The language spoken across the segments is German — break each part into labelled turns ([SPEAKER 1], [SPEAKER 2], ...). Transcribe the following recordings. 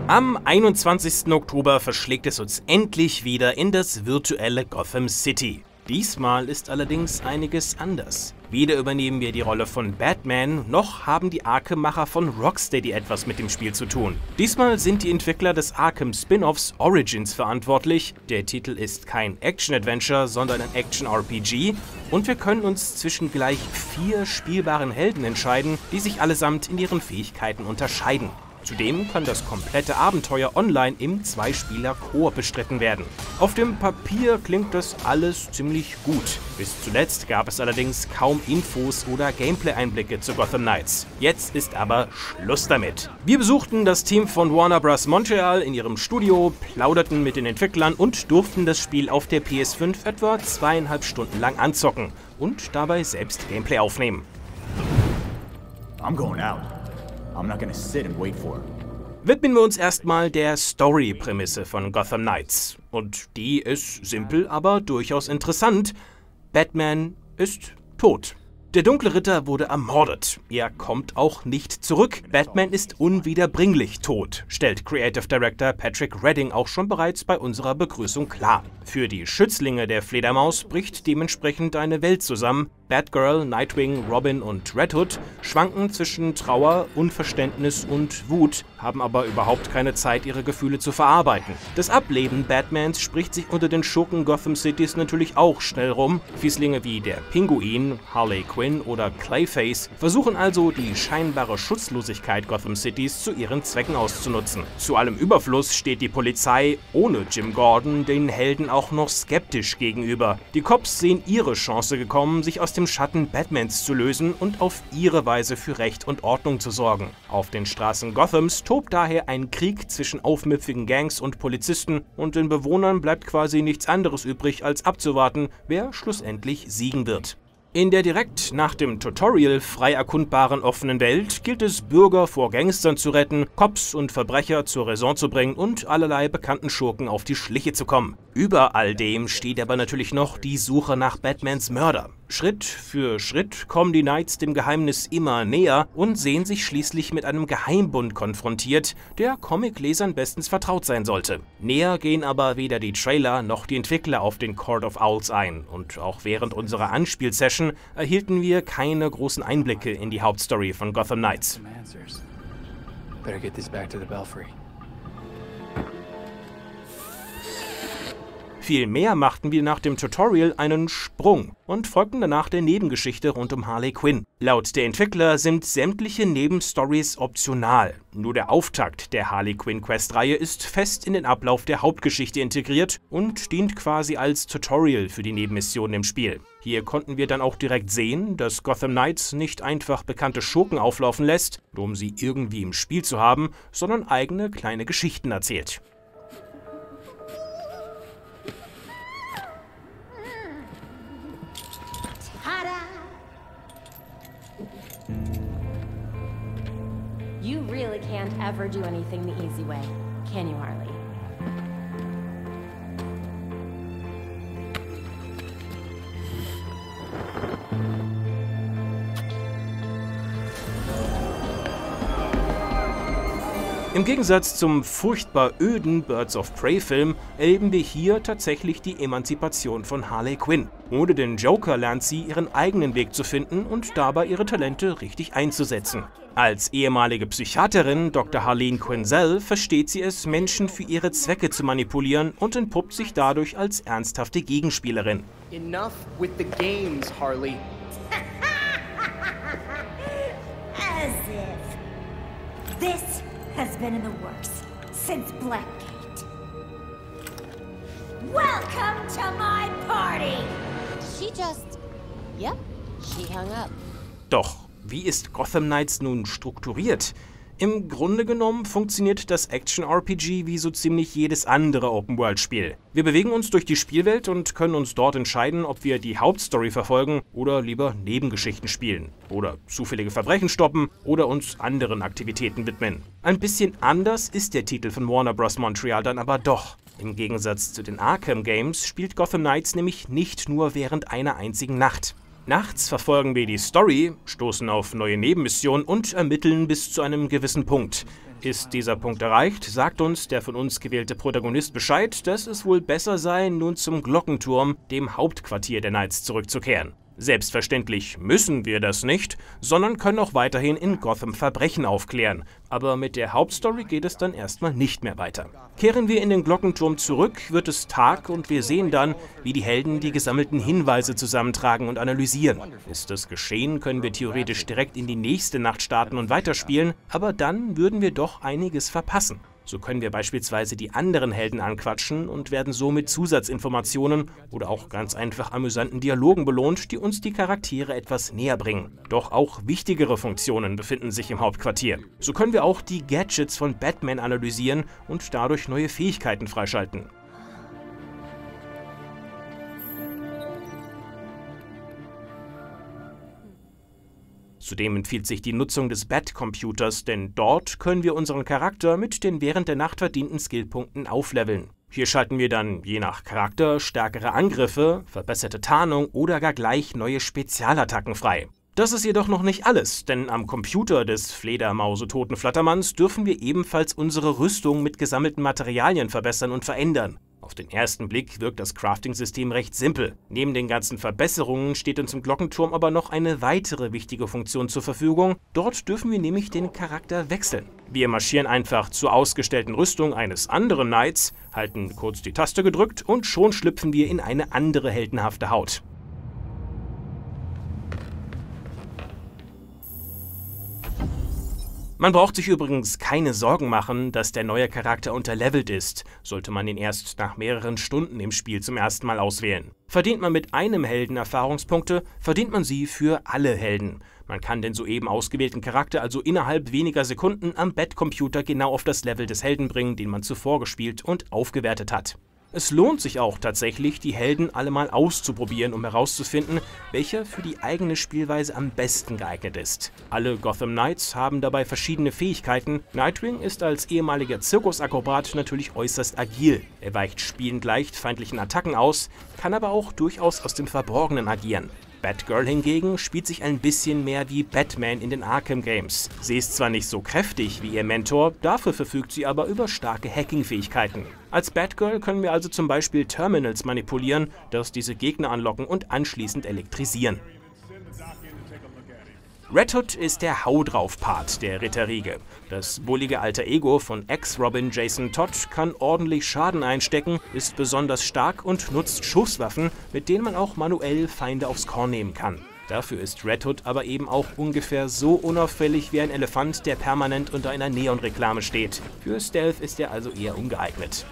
[SPEAKER 1] Am 21. Oktober verschlägt es uns endlich wieder in das virtuelle Gotham City. Diesmal ist allerdings einiges anders. Weder übernehmen wir die Rolle von Batman, noch haben die Arkham-Macher von Rocksteady etwas mit dem Spiel zu tun. Diesmal sind die Entwickler des Arkham-Spin-Offs Origins verantwortlich. Der Titel ist kein Action-Adventure, sondern ein Action-RPG. Und wir können uns zwischen gleich 4 spielbaren Helden entscheiden, die sich allesamt in ihren Fähigkeiten unterscheiden. Zudem kann das komplette Abenteuer online im 2-Spieler-Koop bestritten werden. Auf dem Papier klingt das alles ziemlich gut. Bis zuletzt gab es allerdings kaum Infos oder Gameplay-Einblicke zu Gotham Knights. Jetzt ist aber Schluss damit. Wir besuchten das Team von Warner Bros. Montreal in ihrem Studio, plauderten mit den Entwicklern und durften das Spiel auf der PS5 etwa 2,5 Stunden lang anzocken und dabei selbst Gameplay aufnehmen.
[SPEAKER 2] I'm going out. I'm not gonna sit and wait for him.
[SPEAKER 1] Widmen wir uns erstmal der Story-Prämisse von Gotham Knights. Und die ist simpel, aber durchaus interessant. Batman ist tot. Der Dunkle Ritter wurde ermordet. Er kommt auch nicht zurück. Batman ist unwiederbringlich tot, stellt Creative Director Patrick Redding auch schon bereits bei unserer Begrüßung klar. Für die Schützlinge der Fledermaus bricht dementsprechend eine Welt zusammen. Batgirl, Nightwing, Robin und Red Hood schwanken zwischen Trauer, Unverständnis und Wut, haben aber überhaupt keine Zeit, ihre Gefühle zu verarbeiten. Das Ableben Batmans spricht sich unter den Schurken Gotham Citys natürlich auch schnell rum. Fieslinge wie der Pinguin, Harley Quinn oder Clayface versuchen also, die scheinbare Schutzlosigkeit Gotham Citys zu ihren Zwecken auszunutzen. Zu allem Überfluss steht die Polizei ohne Jim Gordon den Helden auch noch skeptisch gegenüber. Die Cops sehen ihre Chance gekommen, sich aus dem Schatten Batmans zu lösen und auf ihre Weise für Recht und Ordnung zu sorgen. Auf den Straßen Gothams tobt daher ein Krieg zwischen aufmüpfigen Gangs und Polizisten und den Bewohnern bleibt quasi nichts anderes übrig, als abzuwarten, wer schlussendlich siegen wird. In der direkt nach dem Tutorial frei erkundbaren offenen Welt gilt es, Bürger vor Gangstern zu retten, Cops und Verbrecher zur Raison zu bringen und allerlei bekannten Schurken auf die Schliche zu kommen. Über all dem steht aber natürlich noch die Suche nach Batmans Mörder. Schritt für Schritt kommen die Knights dem Geheimnis immer näher und sehen sich schließlich mit einem Geheimbund konfrontiert, der Comiclesern bestens vertraut sein sollte. Näher gehen aber weder die Trailer noch die Entwickler auf den Court of Owls ein und auch während unserer Anspielsession erhielten wir keine großen Einblicke in die Hauptstory von Gotham Knights. Vielmehr machten wir nach dem Tutorial einen Sprung und folgten danach der Nebengeschichte rund um Harley Quinn. Laut der Entwickler sind sämtliche Nebenstories optional. Nur der Auftakt der Harley Quinn Quest-Reihe ist fest in den Ablauf der Hauptgeschichte integriert und dient quasi als Tutorial für die Nebenmissionen im Spiel. Hier konnten wir dann auch direkt sehen, dass Gotham Knights nicht einfach bekannte Schurken auflaufen lässt, nur um sie irgendwie im Spiel zu haben, sondern eigene kleine Geschichten erzählt.
[SPEAKER 3] You really can't ever do anything the easy way, can you, Harley?
[SPEAKER 1] Im Gegensatz zum furchtbar öden Birds of Prey-Film erleben wir hier tatsächlich die Emanzipation von Harley Quinn. Ohne den Joker lernt sie, ihren eigenen Weg zu finden und dabei ihre Talente richtig einzusetzen. Als ehemalige Psychiaterin Dr. Harleen Quinzel versteht sie es, Menschen für ihre Zwecke zu manipulieren und entpuppt sich dadurch als ernsthafte Gegenspielerin.
[SPEAKER 4] Enough with the games, Harley.
[SPEAKER 5] As if. This has been in the works since Blackgate. Welcome to my party!
[SPEAKER 3] She just... Yep, she hung up.
[SPEAKER 1] Doch, wie ist Gotham Knights nun strukturiert? Im Grunde genommen funktioniert das Action-RPG wie so ziemlich jedes andere Open-World-Spiel. Wir bewegen uns durch die Spielwelt und können uns dort entscheiden, ob wir die Hauptstory verfolgen oder lieber Nebengeschichten spielen. Oder zufällige Verbrechen stoppen oder uns anderen Aktivitäten widmen. Ein bisschen anders ist der Titel von Warner Bros. Montreal dann aber doch. Im Gegensatz zu den Arkham Games spielt Gotham Knights nämlich nicht nur während einer einzigen Nacht. Nachts verfolgen wir die Story, stoßen auf neue Nebenmissionen und ermitteln bis zu einem gewissen Punkt. Ist dieser Punkt erreicht, sagt uns der von uns gewählte Protagonist Bescheid, dass es wohl besser sei, nun zum Glockenturm, dem Hauptquartier der Knights, zurückzukehren. Selbstverständlich müssen wir das nicht, sondern können auch weiterhin in Gotham Verbrechen aufklären. Aber mit der Hauptstory geht es dann erstmal nicht mehr weiter. Kehren wir in den Glockenturm zurück, wird es Tag und wir sehen dann, wie die Helden die gesammelten Hinweise zusammentragen und analysieren. Ist das geschehen, können wir theoretisch direkt in die nächste Nacht starten und weiterspielen, aber dann würden wir doch einiges verpassen. So können wir beispielsweise die anderen Helden anquatschen und werden so mit Zusatzinformationen oder auch ganz einfach amüsanten Dialogen belohnt, die uns die Charaktere etwas näher bringen. Doch auch wichtigere Funktionen befinden sich im Hauptquartier. So können wir auch die Gadgets von Batman analysieren und dadurch neue Fähigkeiten freischalten. Zudem empfiehlt sich die Nutzung des Bat-Computers, denn dort können wir unseren Charakter mit den während der Nacht verdienten Skillpunkten aufleveln. Hier schalten wir dann je nach Charakter stärkere Angriffe, verbesserte Tarnung oder gar gleich neue Spezialattacken frei. Das ist jedoch noch nicht alles, denn am Computer des Fledermause-Toten Flattermanns dürfen wir ebenfalls unsere Rüstung mit gesammelten Materialien verbessern und verändern. Auf den ersten Blick wirkt das Crafting-System recht simpel. Neben den ganzen Verbesserungen steht uns im Glockenturm aber noch eine weitere wichtige Funktion zur Verfügung. Dort dürfen wir nämlich den Charakter wechseln. Wir marschieren einfach zur ausgestellten Rüstung eines anderen Knights, halten kurz die Taste gedrückt und schon schlüpfen wir in eine andere heldenhafte Haut. Man braucht sich übrigens keine Sorgen machen, dass der neue Charakter unterlevelt ist, sollte man ihn erst nach mehreren Stunden im Spiel zum ersten Mal auswählen. Verdient man mit einem Helden Erfahrungspunkte, verdient man sie für alle Helden. Man kann den soeben ausgewählten Charakter also innerhalb weniger Sekunden am Bat-Computer genau auf das Level des Helden bringen, den man zuvor gespielt und aufgewertet hat. Es lohnt sich auch tatsächlich, die Helden alle mal auszuprobieren, um herauszufinden, welcher für die eigene Spielweise am besten geeignet ist. Alle Gotham Knights haben dabei verschiedene Fähigkeiten. Nightwing ist als ehemaliger Zirkusakrobat natürlich äußerst agil. Er weicht spielend leicht feindlichen Attacken aus, kann aber auch durchaus aus dem Verborgenen agieren. Batgirl hingegen spielt sich ein bisschen mehr wie Batman in den Arkham Games. Sie ist zwar nicht so kräftig wie ihr Mentor, dafür verfügt sie aber über starke Hacking-Fähigkeiten. Als Batgirl können wir also zum Beispiel Terminals manipulieren, das diese Gegner anlocken und anschließend elektrisieren. Red Hood ist der Hau-drauf-Part der Ritterriege. Das bullige alter Ego von Ex-Robin Jason Todd kann ordentlich Schaden einstecken, ist besonders stark und nutzt Schusswaffen, mit denen man auch manuell Feinde aufs Korn nehmen kann. Dafür ist Red Hood aber eben auch ungefähr so unauffällig wie ein Elefant, der permanent unter einer Neonreklame steht. Für Stealth ist er also eher ungeeignet.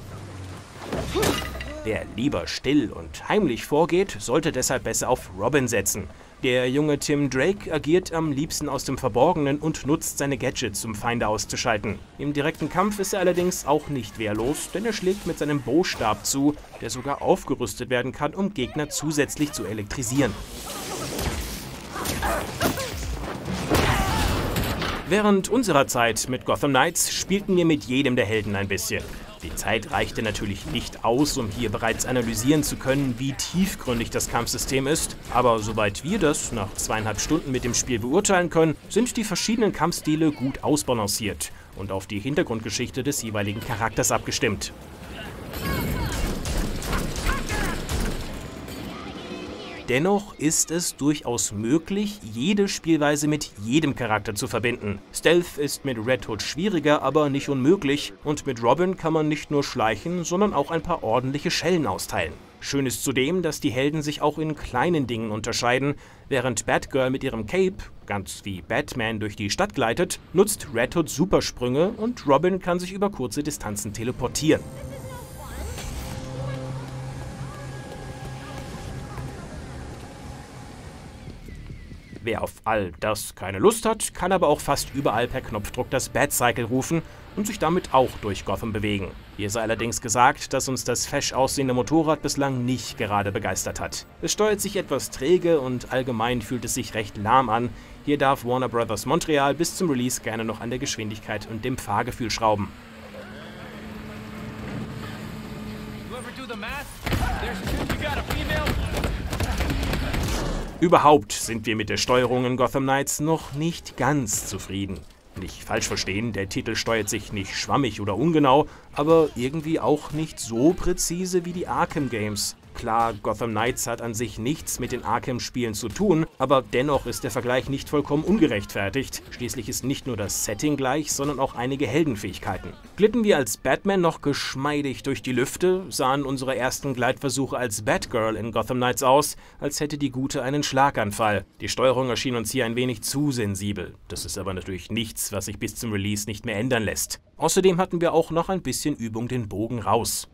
[SPEAKER 1] Wer lieber still und heimlich vorgeht, sollte deshalb besser auf Robin setzen. Der junge Tim Drake agiert am liebsten aus dem Verborgenen und nutzt seine Gadgets, um Feinde auszuschalten. Im direkten Kampf ist er allerdings auch nicht wehrlos, denn er schlägt mit seinem Bowstab zu, der sogar aufgerüstet werden kann, um Gegner zusätzlich zu elektrisieren. Während unserer Zeit mit Gotham Knights spielten wir mit jedem der Helden ein bisschen. Die Zeit reichte natürlich nicht aus, um hier bereits analysieren zu können, wie tiefgründig das Kampfsystem ist, aber soweit wir das nach 2,5 Stunden mit dem Spiel beurteilen können, sind die verschiedenen Kampfstile gut ausbalanciert und auf die Hintergrundgeschichte des jeweiligen Charakters abgestimmt. Dennoch ist es durchaus möglich, jede Spielweise mit jedem Charakter zu verbinden. Stealth ist mit Red Hood schwieriger, aber nicht unmöglich, und mit Robin kann man nicht nur schleichen, sondern auch ein paar ordentliche Schellen austeilen. Schön ist zudem, dass die Helden sich auch in kleinen Dingen unterscheiden. Während Batgirl mit ihrem Cape, ganz wie Batman, durch die Stadt gleitet, nutzt Red Hood Supersprünge und Robin kann sich über kurze Distanzen teleportieren. Wer auf all das keine Lust hat, kann aber auch fast überall per Knopfdruck das Batcycle rufen und sich damit auch durch Gotham bewegen. Hier sei allerdings gesagt, dass uns das fesch aussehende Motorrad bislang nicht gerade begeistert hat. Es steuert sich etwas träge und allgemein fühlt es sich recht lahm an. Hier darf Warner Bros. Montreal bis zum Release gerne noch an der Geschwindigkeit und dem Fahrgefühl schrauben. Überhaupt sind wir mit der Steuerung in Gotham Knights noch nicht ganz zufrieden. Nicht falsch verstehen, der Titel steuert sich nicht schwammig oder ungenau, aber irgendwie auch nicht so präzise wie die Arkham Games. Klar, Gotham Knights hat an sich nichts mit den Arkham-Spielen zu tun, aber dennoch ist der Vergleich nicht vollkommen ungerechtfertigt. Schließlich ist nicht nur das Setting gleich, sondern auch einige Heldenfähigkeiten. Glitten wir als Batman noch geschmeidig durch die Lüfte, sahen unsere ersten Gleitversuche als Batgirl in Gotham Knights aus, als hätte die Gute einen Schlaganfall. Die Steuerung erschien uns hier ein wenig zu sensibel. Das ist aber natürlich nichts, was sich bis zum Release nicht mehr ändern lässt. Außerdem hatten wir auch noch ein bisschen Übung den Bogen raus.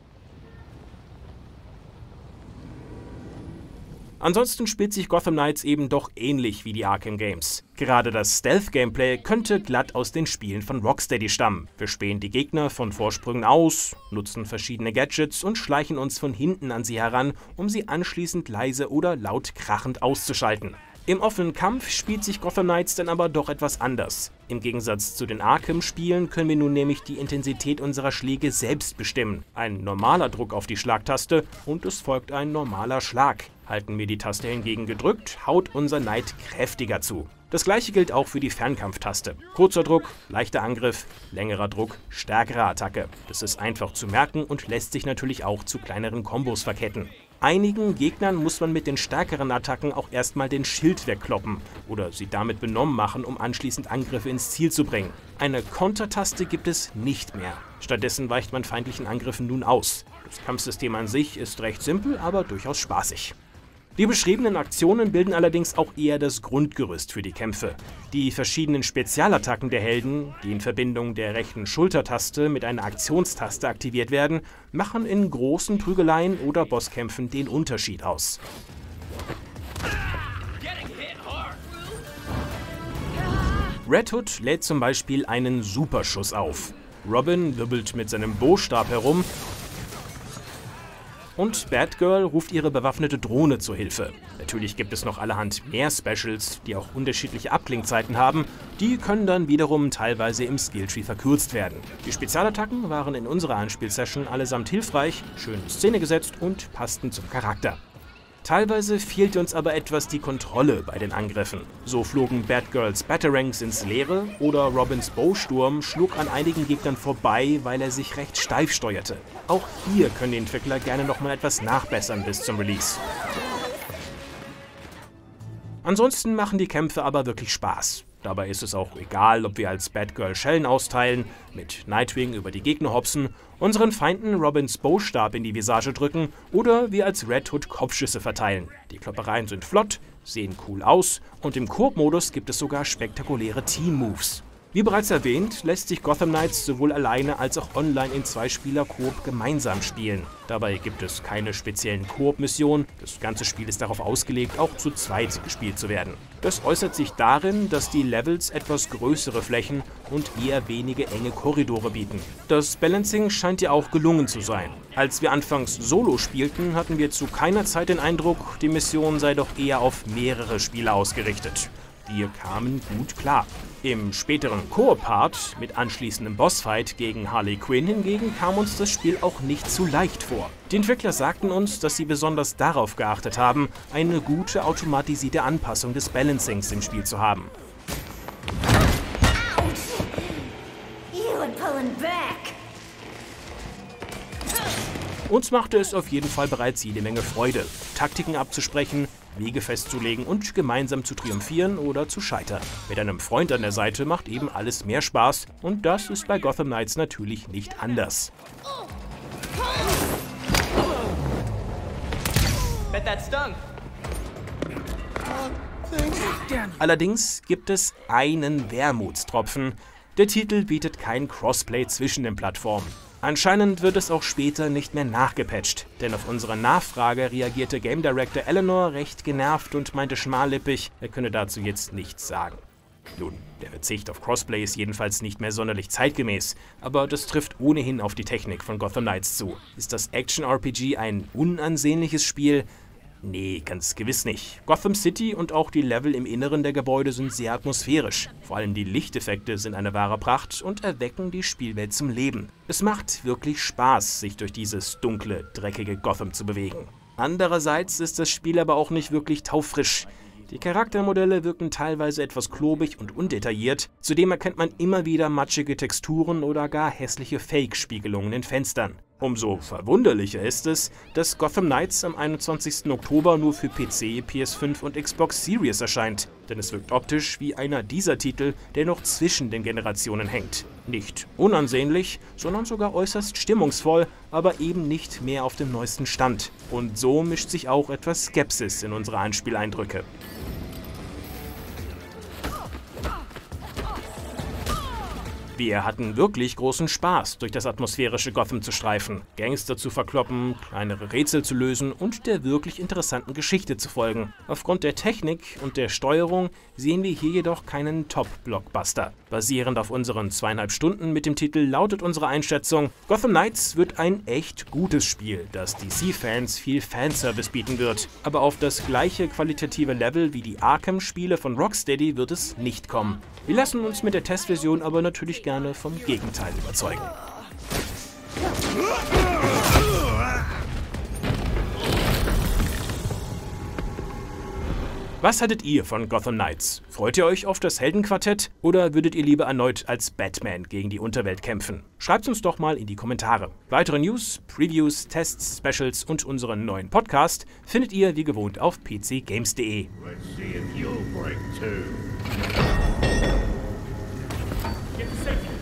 [SPEAKER 1] Ansonsten spielt sich Gotham Knights eben doch ähnlich wie die Arkham Games. Gerade das Stealth-Gameplay könnte glatt aus den Spielen von Rocksteady stammen. Wir spähen die Gegner von Vorsprüngen aus, nutzen verschiedene Gadgets und schleichen uns von hinten an sie heran, um sie anschließend leise oder laut krachend auszuschalten. Im offenen Kampf spielt sich Gotham Knights dann aber doch etwas anders. Im Gegensatz zu den Arkham-Spielen können wir nun nämlich die Intensität unserer Schläge selbst bestimmen. Ein normaler Druck auf die Schlagtaste und es folgt ein normaler Schlag. Halten wir die Taste hingegen gedrückt, haut unser Knight kräftiger zu. Das gleiche gilt auch für die Fernkampftaste. Kurzer Druck, leichter Angriff, längerer Druck, stärkere Attacke. Das ist einfach zu merken und lässt sich natürlich auch zu kleineren Kombos verketten. Einigen Gegnern muss man mit den stärkeren Attacken auch erstmal den Schild wegkloppen oder sie damit benommen machen, um anschließend Angriffe ins Ziel zu bringen. Eine Kontertaste gibt es nicht mehr. Stattdessen weicht man feindlichen Angriffen nun aus. Das Kampfsystem an sich ist recht simpel, aber durchaus spaßig. Die beschriebenen Aktionen bilden allerdings auch eher das Grundgerüst für die Kämpfe. Die verschiedenen Spezialattacken der Helden, die in Verbindung der rechten Schultertaste mit einer Aktionstaste aktiviert werden, machen in großen Prügeleien oder Bosskämpfen den Unterschied aus. Red Hood lädt zum Beispiel einen Superschuss auf. Robin wirbelt mit seinem Bostab herum und Batgirl ruft ihre bewaffnete Drohne zur Hilfe. Natürlich gibt es noch allerhand mehr Specials, die auch unterschiedliche Abklingzeiten haben. Die können dann wiederum teilweise im Skilltree verkürzt werden. Die Spezialattacken waren in unserer Anspielsession allesamt hilfreich, schön in Szene gesetzt und passten zum Charakter. Teilweise fehlte uns aber etwas die Kontrolle bei den Angriffen. So flogen Batgirls Batarangs ins Leere oder Robins Bowsturm schlug an einigen Gegnern vorbei, weil er sich recht steif steuerte. Auch hier können die Entwickler gerne nochmal etwas nachbessern bis zum Release. Ansonsten machen die Kämpfe aber wirklich Spaß. Dabei ist es auch egal, ob wir als Batgirl Schellen austeilen, mit Nightwing über die Gegner hopsen, unseren Feinden Robins Bowstab in die Visage drücken oder wir als Red Hood Kopfschüsse verteilen. Die Kloppereien sind flott, sehen cool aus und im Koop-Modus gibt es sogar spektakuläre Team-Moves. Wie bereits erwähnt, lässt sich Gotham Knights sowohl alleine als auch online in Zwei-Spieler-Koop gemeinsam spielen. Dabei gibt es keine speziellen Koop-Missionen, das ganze Spiel ist darauf ausgelegt, auch zu zweit gespielt zu werden. Das äußert sich darin, dass die Levels etwas größere Flächen und eher wenige enge Korridore bieten. Das Balancing scheint ja auch gelungen zu sein. Als wir anfangs Solo spielten, hatten wir zu keiner Zeit den Eindruck, die Mission sei doch eher auf mehrere Spieler ausgerichtet. Wir kamen gut klar. Im späteren Koop-Part mit anschließendem Bossfight gegen Harley Quinn hingegen kam uns das Spiel auch nicht zu leicht vor. Die Entwickler sagten uns, dass sie besonders darauf geachtet haben, eine gute automatisierte Anpassung des Balancings im Spiel zu haben. Uns machte es auf jeden Fall bereits jede Menge Freude, Taktiken abzusprechen, Wege festzulegen und gemeinsam zu triumphieren oder zu scheitern. Mit einem Freund an der Seite macht eben alles mehr Spaß und das ist bei Gotham Knights natürlich nicht anders. Allerdings gibt es einen Wermutstropfen. Der Titel bietet kein Crossplay zwischen den Plattformen. Anscheinend wird es auch später nicht mehr nachgepatcht, denn auf unsere Nachfrage reagierte Game Director Eleanor recht genervt und meinte schmallippig, er könne dazu jetzt nichts sagen. Nun, der Verzicht auf Crossplay ist jedenfalls nicht mehr sonderlich zeitgemäß, aber das trifft ohnehin auf die Technik von Gotham Knights zu. Ist das Action-RPG ein unansehnliches Spiel? Nee, ganz gewiss nicht. Gotham City und auch die Level im Inneren der Gebäude sind sehr atmosphärisch. Vor allem die Lichteffekte sind eine wahre Pracht und erwecken die Spielwelt zum Leben. Es macht wirklich Spaß, sich durch dieses dunkle, dreckige Gotham zu bewegen. Andererseits ist das Spiel aber auch nicht wirklich taufrisch. Die Charaktermodelle wirken teilweise etwas klobig und undetailliert, zudem erkennt man immer wieder matschige Texturen oder gar hässliche Fake-Spiegelungen in Fenstern. Umso verwunderlicher ist es, dass Gotham Knights am 21. Oktober nur für PC, PS5 und Xbox Series erscheint, denn es wirkt optisch wie einer dieser Titel, der noch zwischen den Generationen hängt. Nicht unansehnlich, sondern sogar äußerst stimmungsvoll, aber eben nicht mehr auf dem neuesten Stand. Und so mischt sich auch etwas Skepsis in unsere Anspieleindrücke. Wir hatten wirklich großen Spaß, durch das atmosphärische Gotham zu streifen, Gangster zu verkloppen, kleinere Rätsel zu lösen und der wirklich interessanten Geschichte zu folgen. Aufgrund der Technik und der Steuerung sehen wir hier jedoch keinen Top-Blockbuster. Basierend auf unseren 2,5 Stunden mit dem Titel lautet unsere Einschätzung: Gotham Knights wird ein echt gutes Spiel, das DC-Fans viel Fanservice bieten wird. Aber auf das gleiche qualitative Level wie die Arkham-Spiele von Rocksteady wird es nicht kommen. Wir lassen uns mit der Testversion aber natürlich gerne vom Gegenteil überzeugen. Was haltet ihr von Gotham Knights? Freut ihr euch auf das Heldenquartett oder würdet ihr lieber erneut als Batman gegen die Unterwelt kämpfen? Schreibt uns doch mal in die Kommentare. Weitere News, Previews, Tests, Specials und unseren neuen Podcast findet ihr wie gewohnt auf pcgames.de.
[SPEAKER 6] Let's see if you'll break too.
[SPEAKER 4] Get the safety